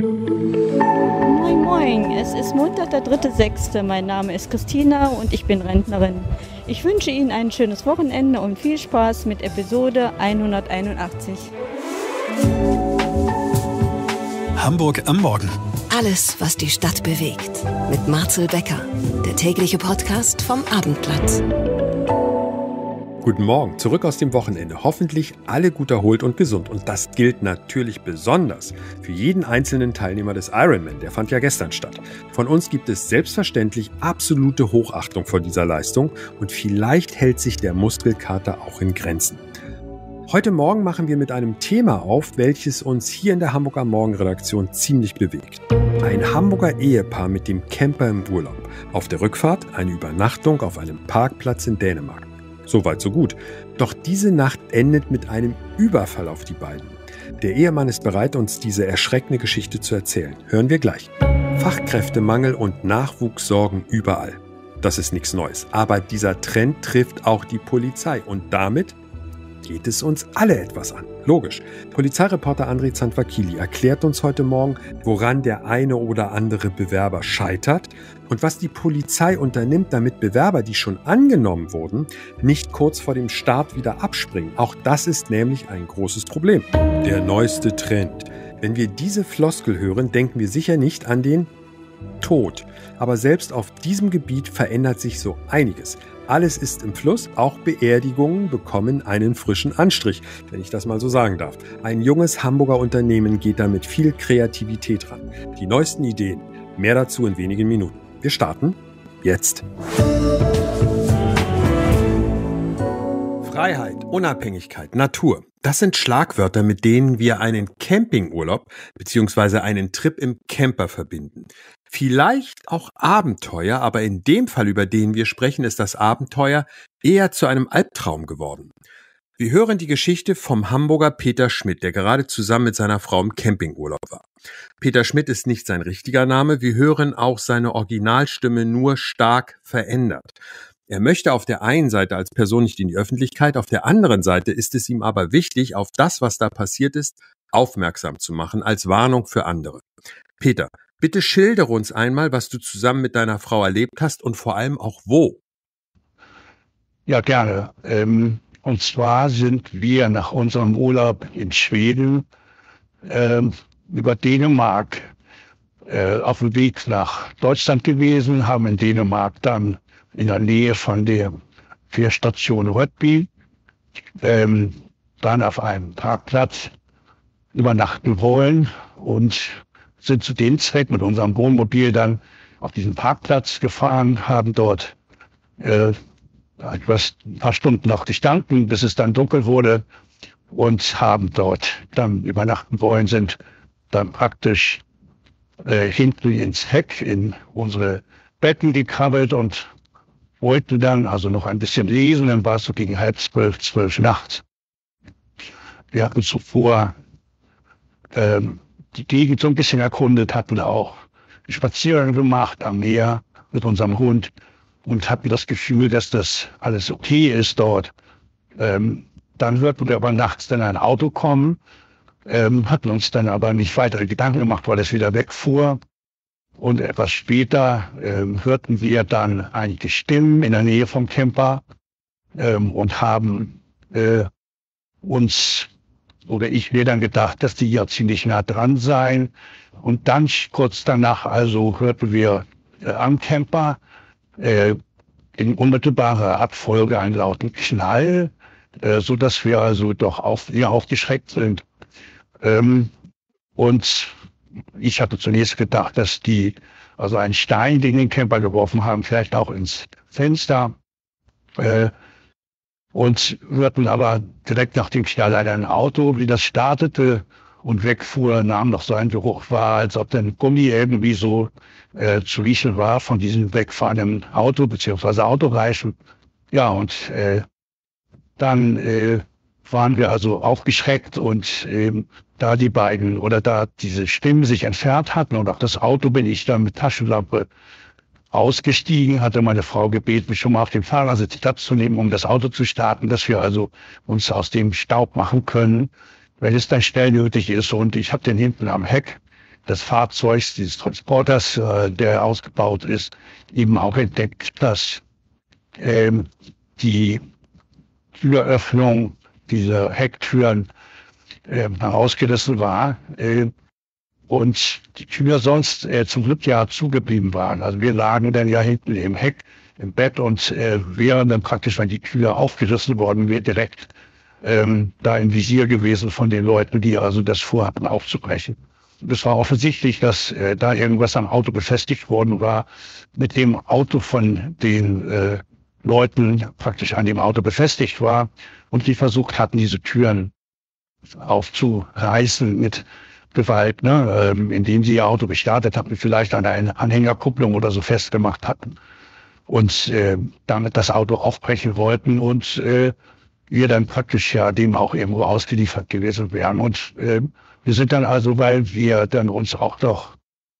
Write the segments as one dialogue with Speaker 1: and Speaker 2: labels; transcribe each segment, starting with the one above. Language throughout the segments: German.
Speaker 1: Moin Moin, es ist Montag, der 3.6. Mein Name ist Christina und ich bin Rentnerin. Ich wünsche Ihnen ein schönes Wochenende und viel Spaß mit Episode 181.
Speaker 2: Hamburg am Morgen.
Speaker 3: Alles, was die Stadt bewegt. Mit Marcel Becker, der tägliche Podcast vom Abendblatt.
Speaker 4: Guten Morgen, zurück aus dem Wochenende. Hoffentlich alle gut erholt und gesund. Und das gilt natürlich besonders für jeden einzelnen Teilnehmer des Ironman. Der fand ja gestern statt. Von uns gibt es selbstverständlich absolute Hochachtung vor dieser Leistung. Und vielleicht hält sich der Muskelkater auch in Grenzen. Heute Morgen machen wir mit einem Thema auf, welches uns hier in der Hamburg am Morgen Redaktion ziemlich bewegt. Ein Hamburger Ehepaar mit dem Camper im Urlaub. Auf der Rückfahrt eine Übernachtung auf einem Parkplatz in Dänemark. Soweit, so gut. Doch diese Nacht endet mit einem Überfall auf die beiden. Der Ehemann ist bereit, uns diese erschreckende Geschichte zu erzählen. Hören wir gleich. Fachkräftemangel und Nachwuchssorgen überall. Das ist nichts Neues. Aber dieser Trend trifft auch die Polizei. Und damit geht es uns alle etwas an. Logisch. Polizeireporter André Zandvakili erklärt uns heute Morgen, woran der eine oder andere Bewerber scheitert und was die Polizei unternimmt, damit Bewerber, die schon angenommen wurden, nicht kurz vor dem Start wieder abspringen. Auch das ist nämlich ein großes Problem. Der neueste Trend. Wenn wir diese Floskel hören, denken wir sicher nicht an den Tod. Aber selbst auf diesem Gebiet verändert sich so einiges. Alles ist im Fluss, auch Beerdigungen bekommen einen frischen Anstrich, wenn ich das mal so sagen darf. Ein junges Hamburger Unternehmen geht da mit viel Kreativität ran. Die neuesten Ideen, mehr dazu in wenigen Minuten. Wir starten jetzt. Freiheit, Unabhängigkeit, Natur. Das sind Schlagwörter, mit denen wir einen Campingurlaub bzw. einen Trip im Camper verbinden. Vielleicht auch Abenteuer, aber in dem Fall, über den wir sprechen, ist das Abenteuer eher zu einem Albtraum geworden. Wir hören die Geschichte vom Hamburger Peter Schmidt, der gerade zusammen mit seiner Frau im Campingurlaub war. Peter Schmidt ist nicht sein richtiger Name, wir hören auch seine Originalstimme nur stark verändert. Er möchte auf der einen Seite als Person nicht in die Öffentlichkeit, auf der anderen Seite ist es ihm aber wichtig, auf das, was da passiert ist, aufmerksam zu machen, als Warnung für andere. Peter, bitte schildere uns einmal, was du zusammen mit deiner Frau erlebt hast und vor allem auch wo.
Speaker 5: Ja, gerne. Und zwar sind wir nach unserem Urlaub in Schweden über Dänemark auf dem Weg nach Deutschland gewesen, haben in Dänemark dann in der Nähe von der Fährstation Rødby dann auf einem Parkplatz übernachten wollen und sind zu dem Zweck mit unserem Wohnmobil dann auf diesen Parkplatz gefahren, haben dort ein paar Stunden noch gestanden, bis es dann dunkel wurde und haben dort dann übernachten wollen, sind dann praktisch hinten ins Heck in unsere Betten gekrabbelt und wollten dann also noch ein bisschen lesen, dann war es so gegen 11:30, 12 nachts. Wir hatten zuvor die Gegend so ein bisschen erkundet, hatten auch Spaziergänge gemacht am Meer mit unserem Hund und hatten das Gefühl, dass das alles okay ist dort. Dann hörten wir aber nachts dann ein Auto kommen, hatten uns dann aber nicht weitere Gedanken gemacht, weil es wieder wegfuhr. Und etwas später hörten wir dann einige Stimmen in der Nähe vom Camper und haben mir dann gedacht, dass die ja ziemlich nah dran seien. Und dann kurz danach also hörten wir am Camper in unmittelbarer Abfolge einen lauten Knall, so dass wir also doch aufgeschreckt sind. Und ich hatte zunächst gedacht, dass die also einen Stein gegen den Camper geworfen haben, vielleicht auch ins Fenster. Und hörten aber direkt nach dem Knall ein Auto, wie das startete und wegfuhr, nahm noch so einen Geruch wahr, als ob der Gummi irgendwie so zu riechen war von diesem wegfahrenden Auto beziehungsweise Autoreifen. Ja, und dann waren wir also aufgeschreckt und da diese Stimmen sich entfernt hatten und auch das Auto, bin ich dann mit Taschenlampe ausgestiegen, hatte meine Frau gebeten, mich schon mal auf dem Fahrersitz Platz zu nehmen, um das Auto zu starten, dass wir also uns aus dem Staub machen können, wenn es dann schnell nötig ist. Und ich habe den hinten am Heck des Fahrzeugs, dieses Transporters, der ausgebaut ist, eben auch entdeckt, dass die Türöffnung, diese Hecktüren herausgerissen war und die Tür sonst zum Glück ja zugeblieben waren. Also wir lagen dann ja hinten im Heck im Bett und wären dann praktisch, wenn die Tür aufgerissen worden wäre, direkt da im Visier gewesen von den Leuten, die also das vorhatten aufzubrechen. Und es war offensichtlich, dass da irgendwas am Auto befestigt worden war, mit dem Auto von den Leuten praktisch an dem Auto befestigt war und die versucht hatten, diese Türen aufzureißen mit Gewalt, indem sie ihr Auto gestartet hatten, vielleicht an einer Anhängerkupplung oder so festgemacht hatten und damit das Auto aufbrechen wollten und wir dann praktisch ja dem auch irgendwo ausgeliefert gewesen wären. Und wir sind dann also, weil wir dann uns auch doch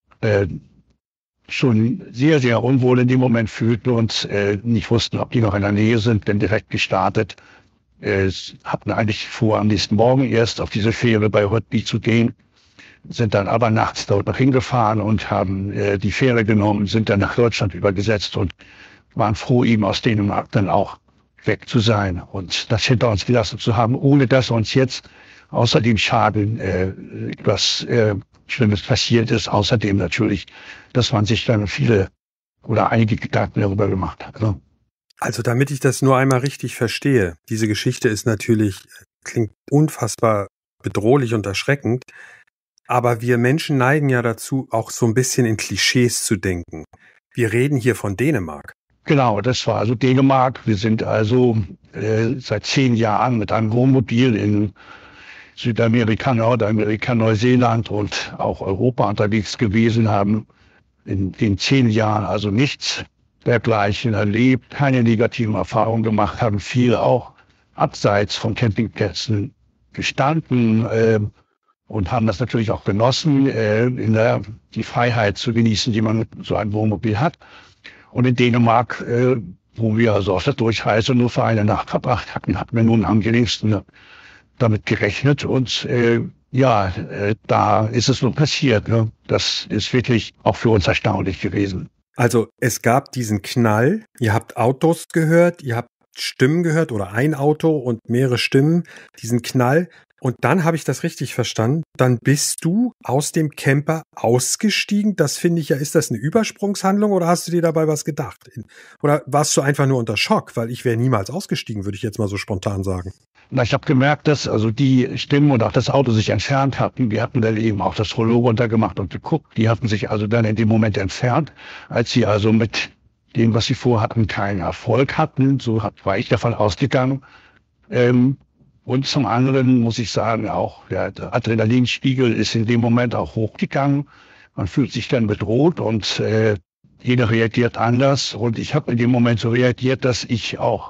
Speaker 5: schon sehr, sehr unwohl in dem Moment fühlten und nicht wussten, ob die noch in der Nähe sind, denn direkt gestartet. Hatten eigentlich vor, am nächsten Morgen erst auf diese Fähre bei Rödby zu gehen, sind dann aber nachts dort noch hingefahren und haben die Fähre genommen, sind dann nach Deutschland übergesetzt und waren froh, eben aus Dänemark dann auch weg zu sein und das hinter uns gelassen zu haben, ohne dass uns jetzt außer dem Schaden etwas Schlimmes passiert ist. Außerdem natürlich, dass man sich dann viele oder einige Gedanken darüber gemacht hat. Ne?
Speaker 4: Also damit ich das nur einmal richtig verstehe, diese Geschichte ist natürlich, klingt unfassbar bedrohlich und erschreckend, aber wir Menschen neigen ja dazu, auch so ein bisschen in Klischees zu denken. Wir reden hier von Dänemark.
Speaker 5: Genau, das war also Dänemark. Wir sind also seit 10 Jahren mit einem Wohnmobil in Südamerika, Nordamerika, Neuseeland und auch Europa unterwegs gewesen, haben in den 10 Jahren also nichts dergleichen erlebt, keine negativen Erfahrungen gemacht, haben viel auch abseits von Campingplätzen gestanden und haben das natürlich auch genossen, die Freiheit zu genießen, die man mit so einem Wohnmobil hat. Und in Dänemark, wo wir also auf der Durchreise nur für eine Nacht verbracht hatten, hatten wir nun am geringsten damit gerechnet. Und da ist es nun passiert. Ne? Das ist wirklich auch für uns erstaunlich gewesen.
Speaker 4: Also es gab diesen Knall, ihr habt Autos gehört, ihr habt Stimmen gehört oder ein Auto und mehrere Stimmen, diesen Knall. Und dann habe ich das richtig verstanden, dann bist du aus dem Camper ausgestiegen. Das finde ich ja, ist das eine Übersprungshandlung oder hast du dir dabei was gedacht? Oder warst du einfach nur unter Schock? Weil ich wäre niemals ausgestiegen, würde ich jetzt mal so spontan sagen.
Speaker 5: Na, ich habe gemerkt, dass also die Stimmen und auch das Auto sich entfernt hatten. Die hatten dann eben auch das Rollo runtergemacht und geguckt. Die hatten sich also dann in dem Moment entfernt, als sie also mit dem, was sie vorhatten, keinen Erfolg hatten. So war ich davon ausgegangen. Und zum anderen muss ich sagen, auch der Adrenalinspiegel ist in dem Moment auch hochgegangen. Man fühlt sich dann bedroht und jeder reagiert anders. Und ich habe in dem Moment so reagiert, dass ich auch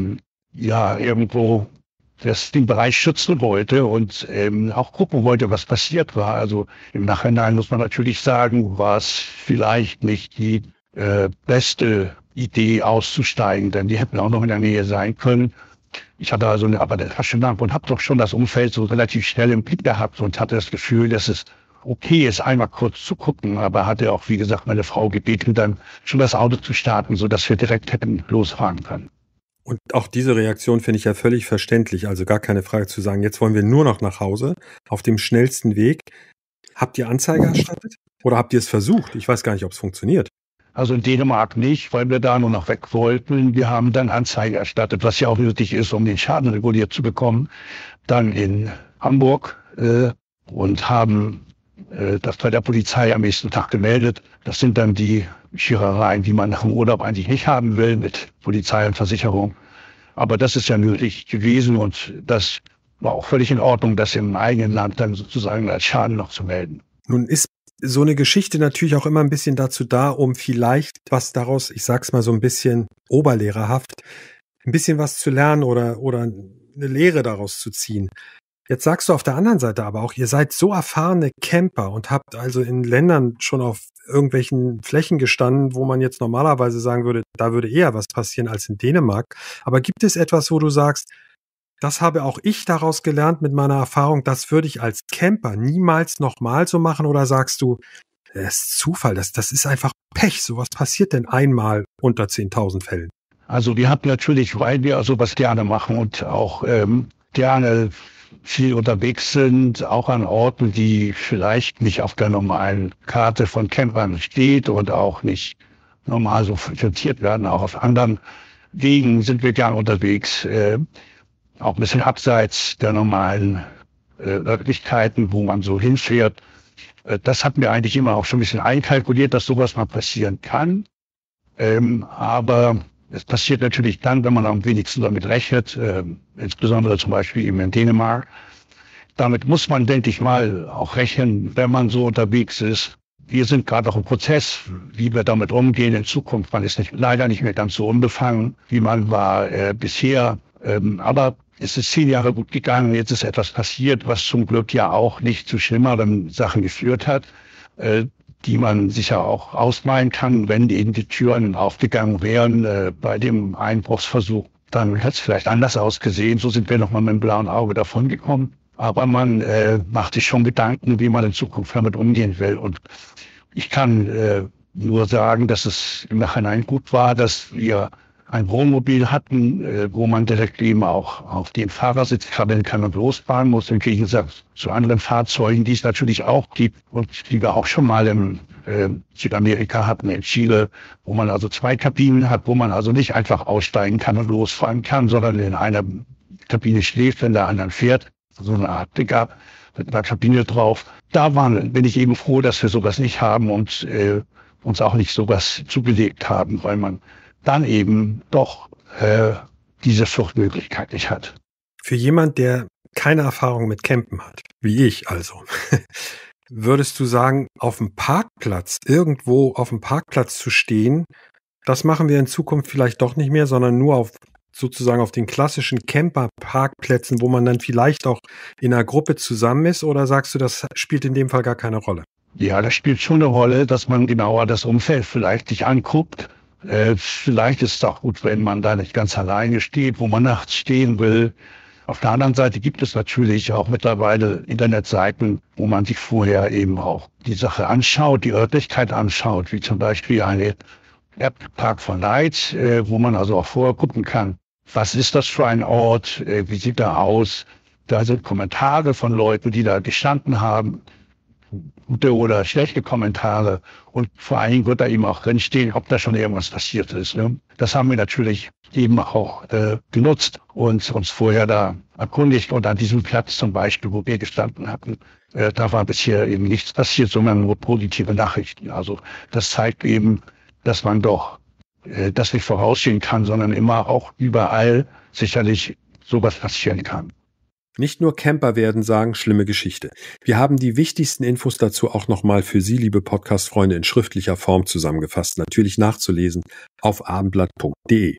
Speaker 5: irgendwo den Bereich schützen wollte und auch gucken wollte, was passiert war. Also im Nachhinein muss man natürlich sagen, war es vielleicht nicht die beste Idee auszusteigen, denn die hätten auch noch in der Nähe sein können. Ich hatte also aber eine Taschenlampe und habe doch schon das Umfeld so relativ schnell im Blick gehabt und hatte das Gefühl, dass es okay ist, einmal kurz zu gucken, aber hatte auch, wie gesagt, meine Frau gebeten, dann schon das Auto zu starten, sodass wir direkt hätten losfahren können.
Speaker 4: Und auch diese Reaktion finde ich ja völlig verständlich, also gar keine Frage zu sagen, jetzt wollen wir nur noch nach Hause, auf dem schnellsten Weg. Habt ihr Anzeige erstattet? Oder habt ihr es versucht? Ich weiß gar nicht, ob es funktioniert.
Speaker 5: Also in Dänemark nicht, weil wir da nur noch weg wollten. Wir haben dann Anzeige erstattet, was ja auch nötig ist, um den Schaden reguliert zu bekommen. Dann in Hamburg und haben das bei der Polizei am nächsten Tag gemeldet. Das sind dann die Schirereien, die man nach dem Urlaub eigentlich nicht haben will, mit Polizei und Versicherung. Aber das ist ja nötig gewesen und das war auch völlig in Ordnung, das im eigenen Land dann sozusagen als Schaden noch zu melden.
Speaker 4: Nun ist so eine Geschichte natürlich auch immer ein bisschen dazu da, um vielleicht was daraus, ich sag's mal so ein bisschen oberlehrerhaft, ein bisschen was zu lernen oder eine Lehre daraus zu ziehen. Jetzt sagst du auf der anderen Seite aber auch, ihr seid so erfahrene Camper und habt also in Ländern schon auf irgendwelchen Flächen gestanden, wo man jetzt normalerweise sagen würde, da würde eher was passieren als in Dänemark. Aber gibt es etwas, wo du sagst, Das habe auch ich daraus gelernt mit meiner Erfahrung. Das würde ich als Camper niemals nochmal so machen. Oder sagst du, das ist Zufall, das ist einfach Pech. Sowas passiert denn einmal unter 10.000 Fällen?
Speaker 5: Also wir haben natürlich, weil wir sowas gerne machen und auch gerne viel unterwegs sind, auch an Orten, die vielleicht nicht auf der normalen Karte von Campern steht und auch nicht normal so frequentiert werden. Auch auf anderen Wegen sind wir gerne unterwegs, auch ein bisschen abseits der normalen Örtlichkeiten, wo man so hinfährt. Das hatten wir eigentlich immer auch schon ein bisschen einkalkuliert, dass sowas mal passieren kann. Aber es passiert natürlich dann, wenn man am wenigsten damit rechnet, insbesondere zum Beispiel eben in Dänemark. Damit muss man, denke ich mal, auch rechnen, wenn man so unterwegs ist. Wir sind gerade auch im Prozess, wie wir damit umgehen in Zukunft. Man ist leider nicht mehr ganz so unbefangen, wie man war bisher. Aber es ist 10 Jahre gut gegangen. Jetzt ist etwas passiert, was zum Glück ja auch nicht zu schlimmeren Sachen geführt hat, die man sicher auch ausmalen kann, wenn eben die Türen aufgegangen wären bei dem Einbruchsversuch. Dann hätte es vielleicht anders ausgesehen. So sind wir nochmal mit dem blauen Auge davongekommen. Aber man macht sich schon Gedanken, wie man in Zukunft damit umgehen will. Und ich kann nur sagen, dass es im Nachhinein gut war, dass wir ein Wohnmobil hatten, wo man direkt eben auch auf den Fahrersitz krabbeln kann und losfahren muss, im Gegensatz zu anderen Fahrzeugen, die es natürlich auch gibt und die wir auch schon mal in Südamerika hatten, in Chile, wo man also 2 Kabinen hat, wo man also nicht einfach aussteigen kann und losfahren kann, sondern in einer Kabine schläft, wenn der anderen fährt. So eine Art Pickup mit einer Kabine drauf. Bin ich eben froh, dass wir sowas nicht haben und uns auch nicht sowas zugelegt haben, weil man dann eben doch diese Fluchtmöglichkeit nicht hat.
Speaker 4: Für jemand, der keine Erfahrung mit Campen hat, wie ich also, würdest du sagen, auf dem Parkplatz, irgendwo auf dem Parkplatz zu stehen, das machen wir in Zukunft vielleicht doch nicht mehr, sondern nur sozusagen auf den klassischen Camper-Parkplätzen, wo man dann vielleicht auch in einer Gruppe zusammen ist? Oder sagst du, das spielt in dem Fall gar keine Rolle?
Speaker 5: Ja, das spielt schon eine Rolle, dass man genauer das Umfeld vielleicht sich anguckt. Vielleicht ist es auch gut, wenn man da nicht ganz alleine steht, wo man nachts stehen will. Auf der anderen Seite gibt es natürlich auch mittlerweile Internetseiten, wo man sich vorher eben auch die Sache anschaut, die Örtlichkeit anschaut, wie zum Beispiel eine App Park for Night, wo man also auch vorher gucken kann, was ist das für ein Ort, wie sieht er aus. Da sind Kommentare von Leuten, die da gestanden haben, gute oder schlechte Kommentare, und vor allen Dingen wird da eben auch drinstehen, ob da schon irgendwas passiert ist. Ne? Das haben wir natürlich eben auch genutzt und uns vorher da erkundigt, und an diesem Platz zum Beispiel, wo wir gestanden hatten, da war bisher eben nichts passiert, sondern nur positive Nachrichten. Also das zeigt eben, dass man doch das nicht voraussehen kann, sondern immer auch überall sicherlich sowas passieren kann.
Speaker 4: Nicht nur Camper werden sagen, schlimme Geschichte. Wir haben die wichtigsten Infos dazu auch nochmal für Sie, liebe Podcast-Freunde, in schriftlicher Form zusammengefasst. Natürlich nachzulesen auf abendblatt.de.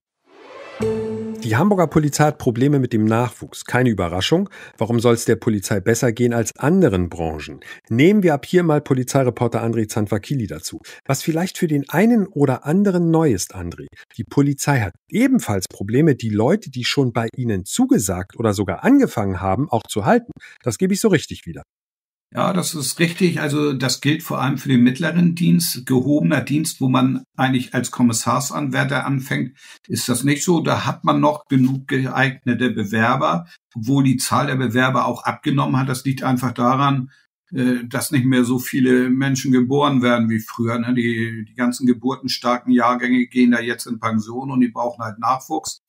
Speaker 4: Die Hamburger Polizei hat Probleme mit dem Nachwuchs. Keine Überraschung. Warum soll es der Polizei besser gehen als anderen Branchen? Nehmen wir ab hier mal Polizeireporter André Zanfakili dazu. Was vielleicht für den einen oder anderen neu ist, André. Die Polizei hat ebenfalls Probleme, die Leute, die schon bei ihnen zugesagt oder sogar angefangen haben, auch zu halten. Das gebe ich so richtig wieder.
Speaker 6: Ja, das ist richtig. Also das gilt vor allem für den mittleren Dienst. Gehobener Dienst, wo man eigentlich als Kommissarsanwärter anfängt, ist das nicht so. Da hat man noch genug geeignete Bewerber, obwohl die Zahl der Bewerber auch abgenommen hat. Das liegt einfach daran, dass nicht mehr so viele Menschen geboren werden wie früher. Die ganzen geburtenstarken Jahrgänge gehen da jetzt in Pension und die brauchen halt Nachwuchs.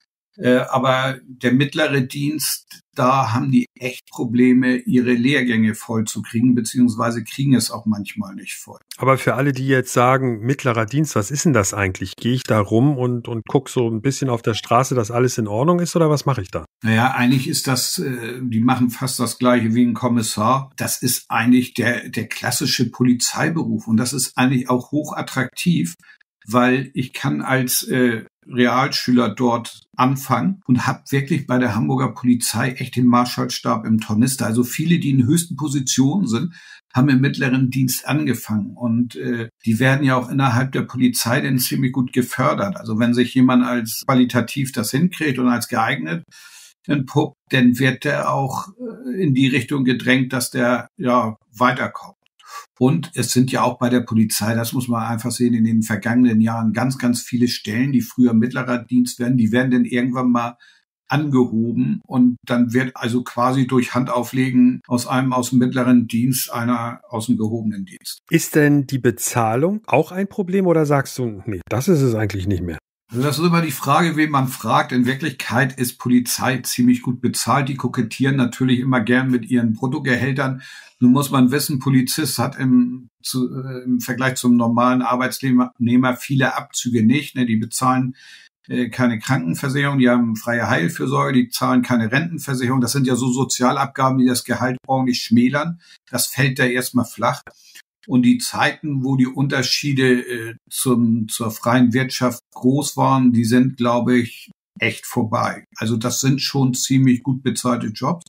Speaker 6: Aber der mittlere Dienst, da haben die echt Probleme, ihre Lehrgänge voll zu kriegen, beziehungsweise kriegen es auch manchmal nicht voll.
Speaker 4: Aber für alle, die jetzt sagen, mittlerer Dienst, was ist denn das eigentlich? Gehe ich da rum und gucke so ein bisschen auf der Straße, dass alles in Ordnung ist, oder was mache ich da?
Speaker 6: Naja, eigentlich ist das, die machen fast das Gleiche wie ein Kommissar. Das ist eigentlich der klassische Polizeiberuf, und das ist eigentlich auch hochattraktiv, weil ich kann als Realschüler dort anfangen und habe wirklich bei der Hamburger Polizei echt den Marschallstab im Tornister. Also viele, die in höchsten Positionen sind, haben im mittleren Dienst angefangen, und die werden ja auch innerhalb der Polizei dann ziemlich gut gefördert. Also wenn sich jemand als qualitativ das hinkriegt und als geeignet, entpuppt, dann wird der auch in die Richtung gedrängt, dass der weiterkommt. Und es sind ja auch bei der Polizei, das muss man einfach sehen, in den vergangenen Jahren ganz, ganz viele Stellen, die früher mittlerer Dienst werden, die werden dann irgendwann mal angehoben und dann wird also quasi durch Handauflegen aus dem mittleren Dienst einer aus dem gehobenen Dienst.
Speaker 4: Ist denn die Bezahlung auch ein Problem oder sagst du, nee, das ist es eigentlich nicht mehr?
Speaker 6: Also das ist immer die Frage, wen man fragt. In Wirklichkeit ist Polizei ziemlich gut bezahlt. Die kokettieren natürlich immer gern mit ihren Bruttogehältern. Nun muss man wissen, Polizist hat im Vergleich zum normalen Arbeitsnehmer viele Abzüge nicht. Die bezahlen keine Krankenversicherung, die haben freie Heilfürsorge, die zahlen keine Rentenversicherung. Das sind ja so Sozialabgaben, die das Gehalt ordentlich schmälern. Das fällt da erstmal flach. Und die Zeiten, wo die Unterschiede zur freien Wirtschaft groß waren, die sind, glaube ich, echt vorbei. Also das sind schon ziemlich gut bezahlte Jobs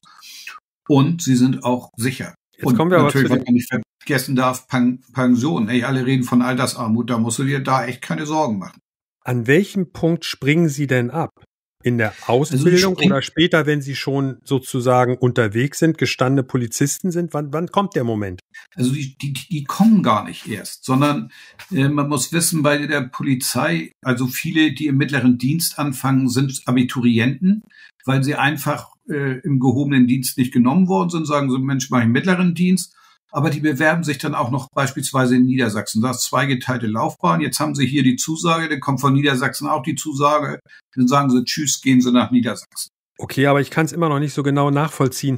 Speaker 6: und sie sind auch sicher.
Speaker 4: Jetzt
Speaker 6: und
Speaker 4: kommen wir
Speaker 6: natürlich,
Speaker 4: aber
Speaker 6: was man nicht vergessen darf, Pension. Alle reden von Altersarmut, da musst du dir da echt keine Sorgen machen.
Speaker 4: An welchem Punkt springen Sie denn ab? In der Ausbildung oder später, wenn Sie schon sozusagen unterwegs sind, gestandene Polizisten sind? Wann kommt der Moment?
Speaker 6: Also die kommen gar nicht erst, sondern man muss wissen, bei der Polizei, also viele, die im mittleren Dienst anfangen, sind Abiturienten, weil sie einfach im gehobenen Dienst nicht genommen worden sind, sagen so, Mensch, mach ich im mittleren Dienst. Aber die bewerben sich dann auch noch beispielsweise in Niedersachsen. Da ist zweigeteilte Laufbahn. Jetzt haben sie hier die Zusage, dann kommt von Niedersachsen auch die Zusage. Dann sagen sie, tschüss, gehen sie nach Niedersachsen.
Speaker 4: Okay, aber ich kann es immer noch nicht so genau nachvollziehen,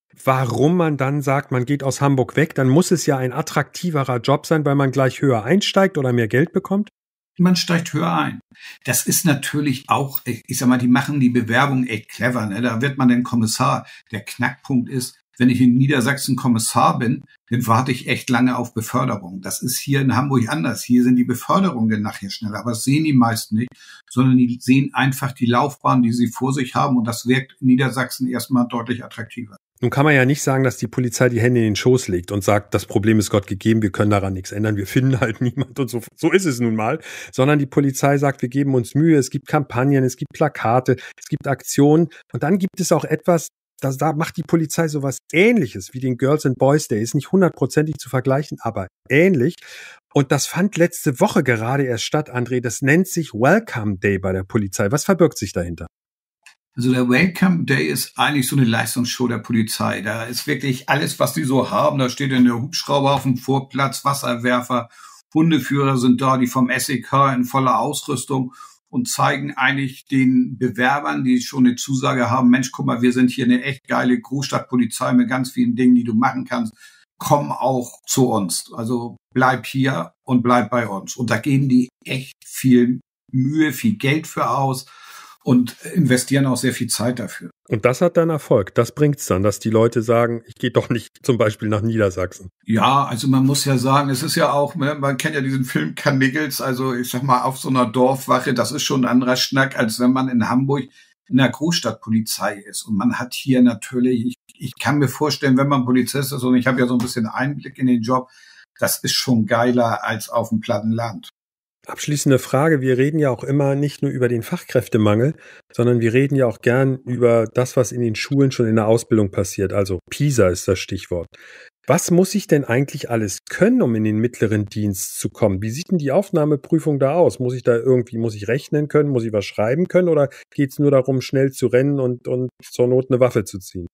Speaker 4: warum man dann sagt, man geht aus Hamburg weg. Dann muss es ja ein attraktiverer Job sein, weil man gleich höher einsteigt oder mehr Geld bekommt.
Speaker 6: Man steigt höher ein. Das ist natürlich auch, ich sag mal, die machen die Bewerbung echt clever. Ne? Da wird man dann Kommissar. Der Knackpunkt ist, wenn ich in Niedersachsen Kommissar bin, dann warte ich echt lange auf Beförderung. Das ist hier in Hamburg anders. Hier sind die Beförderungen dann nachher schneller. Aber das sehen die meisten nicht, sondern die sehen einfach die Laufbahn, die sie vor sich haben. Und das wirkt in Niedersachsen erstmal deutlich attraktiver.
Speaker 4: Nun kann man ja nicht sagen, dass die Polizei die Hände in den Schoß legt und sagt, das Problem ist Gott gegeben, wir können daran nichts ändern, wir finden halt niemand und so. So ist es nun mal. Sondern die Polizei sagt, wir geben uns Mühe, es gibt Kampagnen, es gibt Plakate, es gibt Aktionen. Und dann gibt es auch etwas, da macht die Polizei sowas Ähnliches wie den Girls and Boys Day. Ist nicht 100%ig zu vergleichen, aber ähnlich. Und das fand letzte Woche gerade erst statt, André. Das nennt sich Welcome Day bei der Polizei. Was verbirgt sich dahinter?
Speaker 6: Also der Welcome Day ist eigentlich so eine Leistungsshow der Polizei. Da ist wirklich alles, was die so haben. Da steht in der Hubschrauber auf dem Vorplatz, Wasserwerfer, Hundeführer sind da, die vom SEK in voller Ausrüstung und zeigen eigentlich den Bewerbern, die schon eine Zusage haben, Mensch, guck mal, wir sind hier eine echt geile Großstadtpolizei mit ganz vielen Dingen, die du machen kannst. Komm auch zu uns. Also bleib hier und bleib bei uns. Und da geben die echt viel Mühe, viel Geld für aus und investieren auch sehr viel Zeit dafür.
Speaker 4: Und das hat dann Erfolg. Das bringt's dann, dass die Leute sagen, ich gehe doch nicht zum Beispiel nach Niedersachsen.
Speaker 6: Ja, also man muss ja sagen, es ist ja auch, man kennt ja diesen Film Karniggels, also ich sag mal, auf so einer Dorfwache, das ist schon ein anderer Schnack, als wenn man in Hamburg in der Großstadtpolizei ist. Und man hat hier natürlich, ich kann mir vorstellen, wenn man Polizist ist, und ich habe ja so ein bisschen Einblick in den Job, das ist schon geiler als auf dem platten Land.
Speaker 4: Abschließende Frage. Wir reden ja auch immer nicht nur über den Fachkräftemangel, sondern wir reden ja auch gern über das, was in den Schulen schon in der Ausbildung passiert. Also PISA ist das Stichwort. Was muss ich denn eigentlich alles können, um in den mittleren Dienst zu kommen? Wie sieht denn die Aufnahmeprüfung da aus? Muss ich rechnen können? Muss ich was schreiben können? Oder geht es nur darum, schnell zu rennen und zur Not eine Waffe zu ziehen?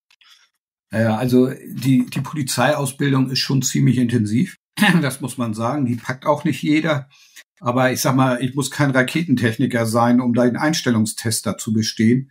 Speaker 6: Ja, also die Polizeiausbildung ist schon ziemlich intensiv. Das muss man sagen. Die packt auch nicht jeder. Aber ich sag mal, ich muss kein Raketentechniker sein, um da den Einstellungstest zu bestehen.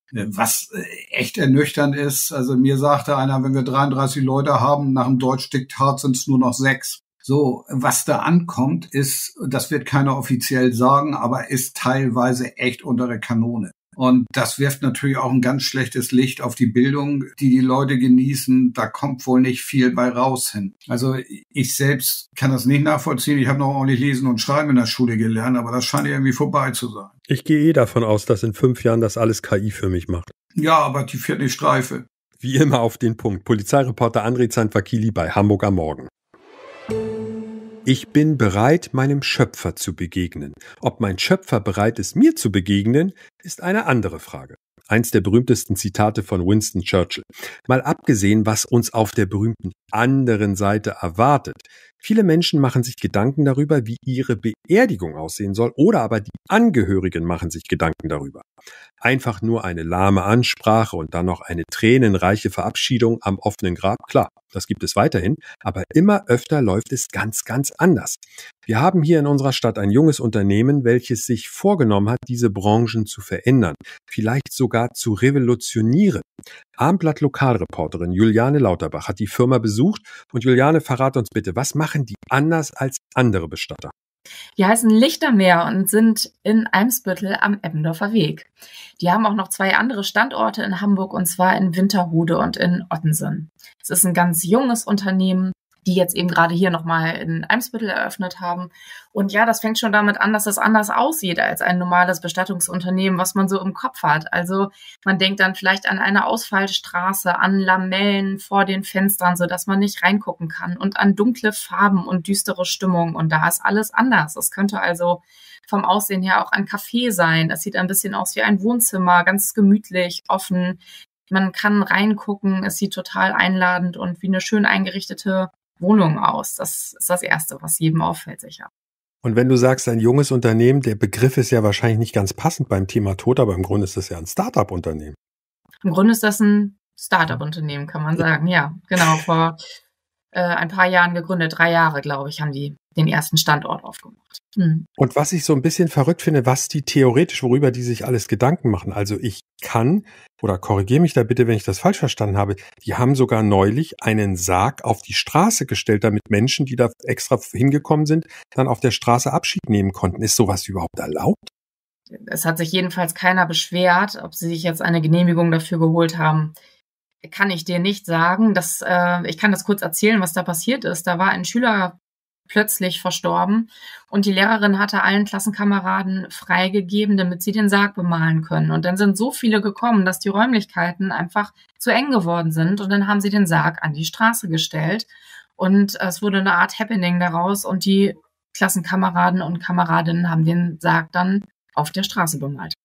Speaker 6: Was echt ernüchternd ist, also mir sagte einer, wenn wir 33 Leute haben, nach dem Deutschdiktat sind es nur noch 6. So, was da ankommt, ist, das wird keiner offiziell sagen, aber ist teilweise echt unter der Kanone. Und das wirft natürlich auch ein ganz schlechtes Licht auf die Bildung, die Leute genießen. Da kommt wohl nicht viel bei raus hin. Also ich selbst kann das nicht nachvollziehen. Ich habe noch ordentlich Lesen und Schreiben in der Schule gelernt, aber das scheint irgendwie vorbei zu sein.
Speaker 4: Ich gehe davon aus, dass in 5 Jahren das alles KI für mich macht.
Speaker 6: Ja, aber die 4. Streife.
Speaker 4: Wie immer auf den Punkt. Polizeireporter André Zanfakili bei Hamburg am Morgen. Ich bin bereit, meinem Schöpfer zu begegnen. Ob mein Schöpfer bereit ist, mir zu begegnen, ist eine andere Frage. Eins der berühmtesten Zitate von Winston Churchill. Mal abgesehen, was uns auf der berühmten anderen Seite erwartet. Viele Menschen machen sich Gedanken darüber, wie ihre Beerdigung aussehen soll, oder aber die Angehörigen machen sich Gedanken darüber. Einfach nur eine lahme Ansprache und dann noch eine tränenreiche Verabschiedung am offenen Grab, klar, das gibt es weiterhin, aber immer öfter läuft es ganz, ganz anders. Wir haben hier in unserer Stadt ein junges Unternehmen, welches sich vorgenommen hat, diese Branchen zu verändern, vielleicht sogar zu revolutionieren. Abendblatt Lokalreporterin Juliane Lauterbach hat die Firma besucht. Und Juliane, verrat uns bitte, was machen die anders als andere Bestatter?
Speaker 7: Die heißen Lichtermeer und sind in Eimsbüttel am Eppendorfer Weg. Die haben auch noch 2 andere Standorte in Hamburg, und zwar in Winterhude und in Ottensen. Es ist ein ganz junges Unternehmen, die jetzt eben gerade hier nochmal in Eimsbüttel eröffnet haben. Und ja, das fängt schon damit an, dass es anders aussieht als ein normales Bestattungsunternehmen, was man so im Kopf hat. Also man denkt dann vielleicht an eine Ausfallstraße, an Lamellen vor den Fenstern, sodass man nicht reingucken kann, und an dunkle Farben und düstere Stimmung. Und da ist alles anders. Es könnte also vom Aussehen her auch ein Café sein. Es sieht ein bisschen aus wie ein Wohnzimmer, ganz gemütlich, offen. Man kann reingucken. Es sieht total einladend und wie eine schön eingerichtete Wohnung aus. Das ist das Erste, was jedem auffällt, sicher.
Speaker 4: Und wenn du sagst, ein junges Unternehmen, der Begriff ist ja wahrscheinlich nicht ganz passend beim Thema Tod, aber im Grunde ist das ja ein Start-up-Unternehmen.
Speaker 7: Im Grunde ist das ein Start-up-Unternehmen, kann man sagen. Ja, genau. Vor ein paar Jahren gegründet, 3 Jahre, glaube ich, haben die den ersten Standort aufgemacht.
Speaker 4: Und was ich so ein bisschen verrückt finde, was die theoretisch, worüber die sich alles Gedanken machen. Also ich kann, oder korrigiere mich da bitte, wenn ich das falsch verstanden habe, die haben sogar neulich einen Sarg auf die Straße gestellt, damit Menschen, die da extra hingekommen sind, dann auf der Straße Abschied nehmen konnten. Ist sowas überhaupt erlaubt?
Speaker 7: Es hat sich jedenfalls keiner beschwert, ob sie sich jetzt eine Genehmigung dafür geholt haben. Kann ich dir nicht sagen. Ich kann das kurz erzählen, was da passiert ist. Da war ein Schüler plötzlich verstorben und die Lehrerin hatte allen Klassenkameraden freigegeben, damit sie den Sarg bemalen können. Und dann sind so viele gekommen, dass die Räumlichkeiten einfach zu eng geworden sind, und dann haben sie den Sarg an die Straße gestellt und es wurde eine Art Happening daraus, und die Klassenkameraden und Kameradinnen haben den Sarg dann auf der Straße bemalt.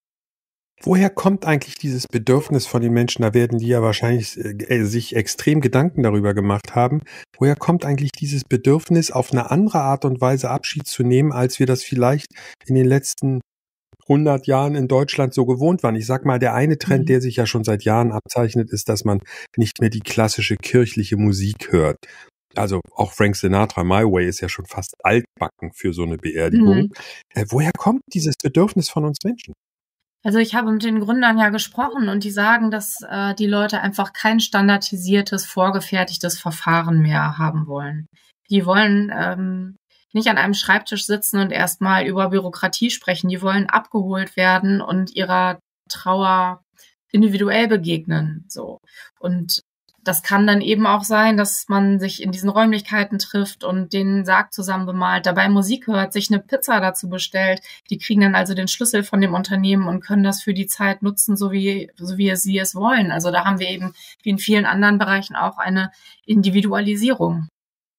Speaker 4: Woher kommt eigentlich dieses Bedürfnis von den Menschen? Da werden die ja wahrscheinlich sich extrem Gedanken darüber gemacht haben. Woher kommt eigentlich dieses Bedürfnis, auf eine andere Art und Weise Abschied zu nehmen, als wir das vielleicht in den letzten 100 Jahren in Deutschland so gewohnt waren? Ich sag mal, der eine Trend, der sich ja schon seit Jahren abzeichnet, ist, dass man nicht mehr die klassische kirchliche Musik hört. Also auch Frank Sinatra, My Way, ist ja schon fast altbacken für so eine Beerdigung. Woher kommt dieses Bedürfnis von uns Menschen?
Speaker 7: Also ich habe mit den Gründern ja gesprochen, und die sagen, dass die Leute einfach kein standardisiertes, vorgefertigtes Verfahren mehr haben wollen. Die wollen nicht an einem Schreibtisch sitzen und erstmal über Bürokratie sprechen. Die wollen abgeholt werden und ihrer Trauer individuell begegnen. So. Und das kann dann eben auch sein, dass man sich in diesen Räumlichkeiten trifft und den Sarg zusammen bemalt, dabei Musik hört, sich eine Pizza dazu bestellt. Die kriegen dann also den Schlüssel von dem Unternehmen und können das für die Zeit nutzen, so wie sie es wollen. Also da haben wir eben wie in vielen anderen Bereichen auch eine Individualisierung.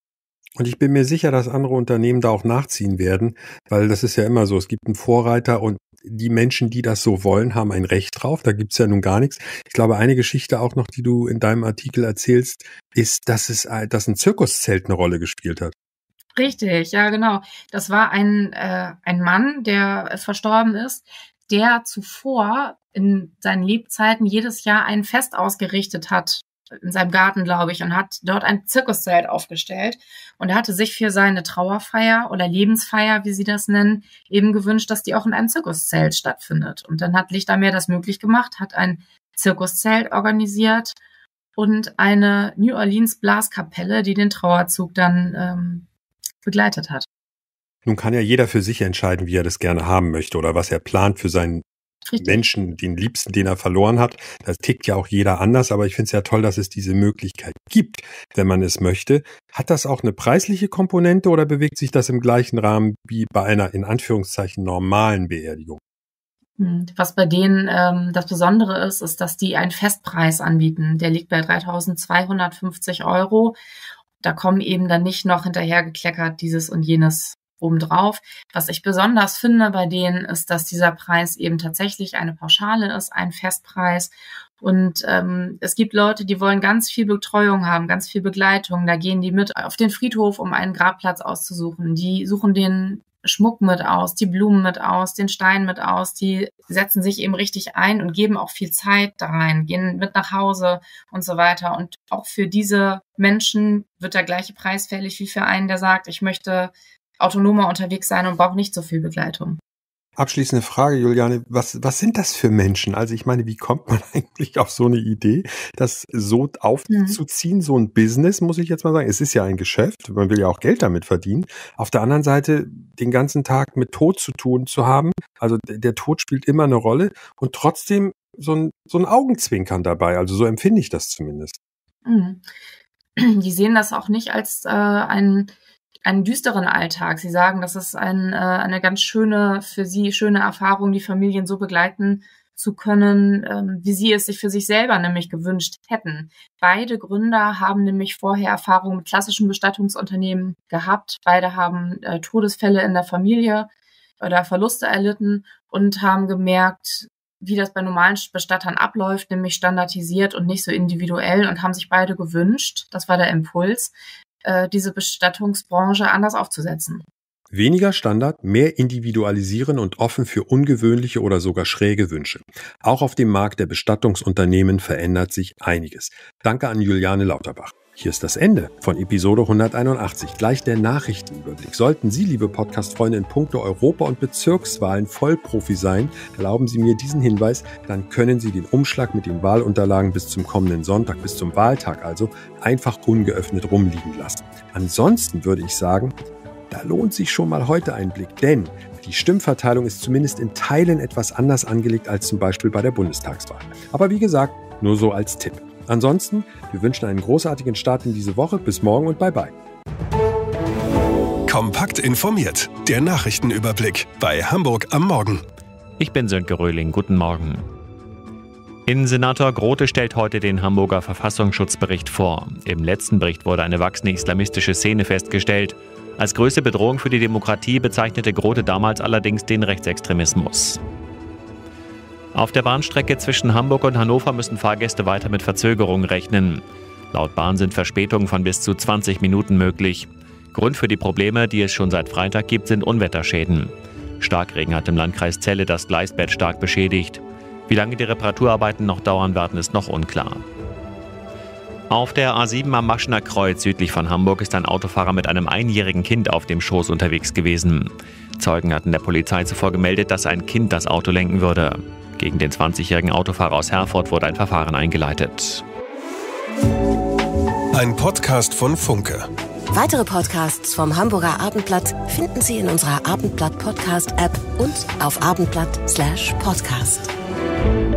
Speaker 4: Und ich bin mir sicher, dass andere Unternehmen da auch nachziehen werden, weil das ist ja immer so, es gibt einen Vorreiter und die Menschen, die das so wollen, haben ein Recht drauf. Da gibt's ja nun gar nichts. Ich glaube, eine Geschichte auch noch, die du in deinem Artikel erzählst, ist, dass ein Zirkuszelt eine Rolle gespielt hat.
Speaker 7: Richtig, ja genau. Das war ein Mann, der verstorben ist, der zuvor in seinen Lebzeiten jedes Jahr ein Fest ausgerichtet hat, in seinem Garten, glaube ich, und hat dort ein Zirkuszelt aufgestellt. Und er hatte sich für seine Trauerfeier oder Lebensfeier, wie sie das nennen, eben gewünscht, dass die auch in einem Zirkuszelt stattfindet. Und dann hat Lichtermeer das möglich gemacht, hat ein Zirkuszelt organisiert und eine New Orleans Blaskapelle, die den Trauerzug dann begleitet hat.
Speaker 4: Nun kann ja jeder für sich entscheiden, wie er das gerne haben möchte oder was er plant für seinen Menschen, den Liebsten, den er verloren hat. Das tickt ja auch jeder anders, aber ich finde es ja toll, dass es diese Möglichkeit gibt, wenn man es möchte. Hat das auch eine preisliche Komponente oder bewegt sich das im gleichen Rahmen wie bei einer in Anführungszeichen normalen Beerdigung?
Speaker 7: Was bei denen das Besondere ist, ist, dass die einen Festpreis anbieten. Der liegt bei 3.250 €. Da kommen eben dann nicht noch hinterhergekleckert dieses und jenes obendrauf. Was ich besonders finde bei denen ist, dass dieser Preis eben tatsächlich eine Pauschale ist, ein Festpreis. Und es gibt Leute, die wollen ganz viel Betreuung haben, ganz viel Begleitung. Da gehen die mit auf den Friedhof, um einen Grabplatz auszusuchen. Die suchen den Schmuck mit aus, die Blumen mit aus, den Stein mit aus. Die setzen sich eben richtig ein und geben auch viel Zeit da rein, gehen mit nach Hause und so weiter. Und auch für diese Menschen wird der gleiche Preis fällig wie für einen, der sagt, ich möchte autonomer unterwegs sein und brauche nicht so viel Begleitung.
Speaker 4: Abschließende Frage, Juliane, was sind das für Menschen? Also ich meine, wie kommt man eigentlich auf so eine Idee, das so aufzuziehen, so ein Business, muss ich jetzt mal sagen. Es ist ja ein Geschäft, man will ja auch Geld damit verdienen. Auf der anderen Seite den ganzen Tag mit Tod zu tun zu haben, also der Tod spielt immer eine Rolle und trotzdem so ein Augenzwinkern dabei, also so empfinde ich das zumindest.
Speaker 7: Die sehen das auch nicht als einen düsteren Alltag. Sie sagen, das ist eine ganz schöne, für sie schöne Erfahrung, die Familien so begleiten zu können, wie sie es sich für sich selber nämlich gewünscht hätten. Beide Gründer haben nämlich vorher Erfahrungen mit klassischen Bestattungsunternehmen gehabt. Beide haben Todesfälle in der Familie oder Verluste erlitten und haben gemerkt, wie das bei normalen Bestattern abläuft, nämlich standardisiert und nicht so individuell, und haben sich beide gewünscht, das war der Impuls, diese Bestattungsbranche anders aufzusetzen.
Speaker 4: Weniger Standard, mehr individualisieren und offen für ungewöhnliche oder sogar schräge Wünsche. Auch auf dem Markt der Bestattungsunternehmen verändert sich einiges. Danke an Juliane Lauterbach. Hier ist das Ende von Episode 181. Gleich der Nachrichtenüberblick. Sollten Sie, liebe Podcast-Freunde, in puncto Europa- und Bezirkswahlen Vollprofi sein, erlauben Sie mir diesen Hinweis, dann können Sie den Umschlag mit den Wahlunterlagen bis zum kommenden Sonntag, bis zum Wahltag also, einfach ungeöffnet rumliegen lassen. Ansonsten würde ich sagen, da lohnt sich schon mal heute ein Blick, denn die Stimmverteilung ist zumindest in Teilen etwas anders angelegt als zum Beispiel bei der Bundestagswahl. Aber wie gesagt, nur so als Tipp. Ansonsten, wir wünschen einen großartigen Start in diese Woche. Bis morgen und bye bye.
Speaker 2: Kompakt informiert. Der Nachrichtenüberblick bei Hamburg am Morgen.
Speaker 8: Ich bin Sönke Röhling. Guten Morgen. Innensenator Grote stellt heute den Hamburger Verfassungsschutzbericht vor. Im letzten Bericht wurde eine wachsende islamistische Szene festgestellt. Als größte Bedrohung für die Demokratie bezeichnete Grote damals allerdings den Rechtsextremismus. Auf der Bahnstrecke zwischen Hamburg und Hannover müssen Fahrgäste weiter mit Verzögerungen rechnen. Laut Bahn sind Verspätungen von bis zu 20 Minuten möglich. Grund für die Probleme, die es schon seit Freitag gibt, sind Unwetterschäden. Starkregen hat im Landkreis Celle das Gleisbett stark beschädigt. Wie lange die Reparaturarbeiten noch dauern werden, ist noch unklar. Auf der A7 am Maschener Kreuz südlich von Hamburg ist ein Autofahrer mit einem einjährigen Kind auf dem Schoß unterwegs gewesen. Zeugen hatten der Polizei zuvor gemeldet, dass ein Kind das Auto lenken würde. Gegen den 20-jährigen Autofahrer aus Herford wurde ein Verfahren eingeleitet.
Speaker 2: Ein Podcast von Funke.
Speaker 3: Weitere Podcasts vom Hamburger Abendblatt finden Sie in unserer Abendblatt Podcast-App und auf abendblatt.com/podcast.